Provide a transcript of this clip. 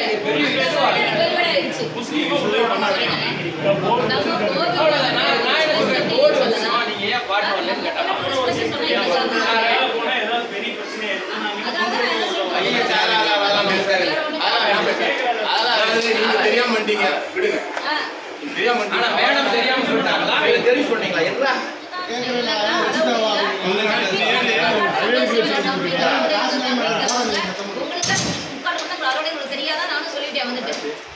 தெரியாம மாட்டீங்க விடுங்க. தெரியாம மேடம் தெரியாம சொல்லிட்டாங்களா? தெரியும் சொன்னீங்களா? என்ன தெரியாதான் நானும் சொல்லிட்டேன் வந்துட்டு